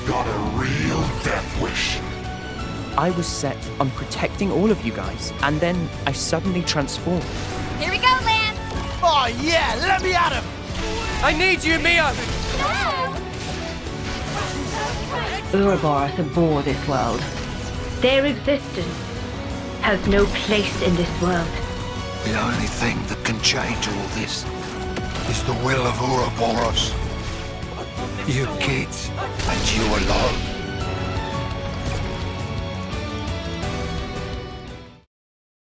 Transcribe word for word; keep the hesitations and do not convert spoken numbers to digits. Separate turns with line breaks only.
got a real death wish.
I was set on protecting all of you guys, and then I suddenly transformed.
Here we go, Lance!
Oh yeah, let me at him!
I need you, Mia!
Ouroboros abhor this world. Their existence has no place in this world.
The only thing that can change all this is the will of Ouroboros. You kids, and you alone.